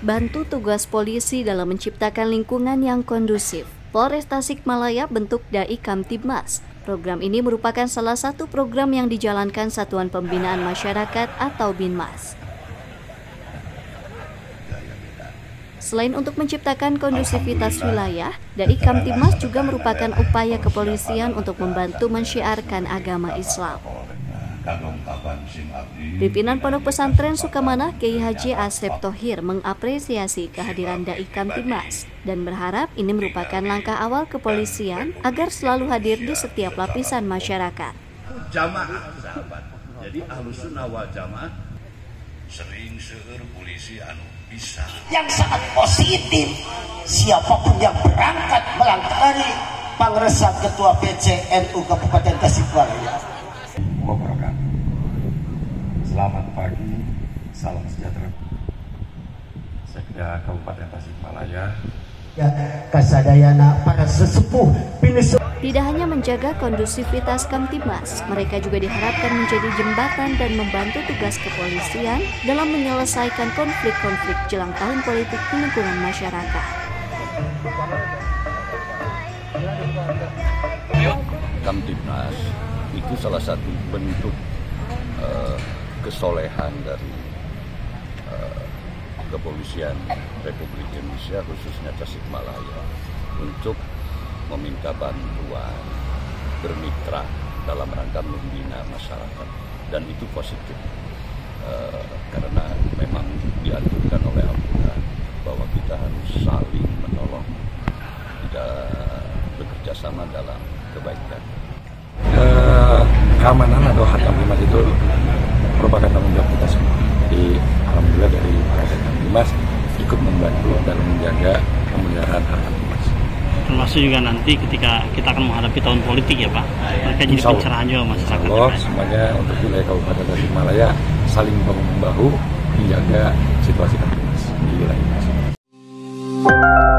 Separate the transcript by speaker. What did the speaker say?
Speaker 1: bantu tugas polisi dalam menciptakan lingkungan yang kondusif. Polres Tasikmalaya bentuk Dai Kamtibmas. Program ini merupakan salah satu program yang dijalankan Satuan Pembinaan Masyarakat atau Binmas. Selain untuk menciptakan kondusivitas wilayah, Dai Kamtibmas juga merupakan upaya kepolisian untuk membantu mensyiarkan agama Islam. Pimpinan Pondok Pesantren Sukamanah Kiai Haji Asep Thohir mengapresiasi kehadiran Dai Kamtibmas dan berharap ini merupakan langkah awal kepolisian agar selalu hadir di setiap lapisan masyarakat.
Speaker 2: Jamaah sahabat, jadi Ahlus Sunnah wal Jamaah sering seueur polisi anu bisa.
Speaker 3: Yang sangat positif, siapapun yang berangkat melangkari Pangresap Ketua PCNU Kabupaten Tasikmalaya.
Speaker 4: Selamat pagi, salam sejahtera. Sekda Kabupaten Tasikmalaya.
Speaker 3: Ya, kasadayana para sesepuh pinus.
Speaker 1: Tidak hanya menjaga kondusivitas Kamtibmas, mereka juga diharapkan menjadi jembatan dan membantu tugas kepolisian dalam menyelesaikan konflik-konflik jelang tahun politik di lingkungan masyarakat.
Speaker 5: Kamtibmas itu salah satu bentuk kesolehan dari kepolisian Republik Indonesia, khususnya Tasikmalaya, untuk meminta bantuan, bermitra dalam rangka membina masyarakat, dan itu positif karena memang dianjurkan oleh Al-Quran bahwa kita harus saling menolong, tidak bekerja sama dalam kebaikan.
Speaker 4: Keamanan atau Kamtibmas itu merupakan tanggung jawab kita semua. Jadi alhamdulillah dari Kamtibmas ikut membantu dalam menjaga pemeliharaan Kamtibmas.
Speaker 6: Termasuk juga nanti ketika kita akan menghadapi tahun politik ya Pak, mereka jadi pencerahan juga masyarakat.
Speaker 4: Insya Allah semuanya untuk wilayah Kabupaten Tasikmalaya saling bahu-membahu menjaga situasi Kamtibmas di wilayah ini.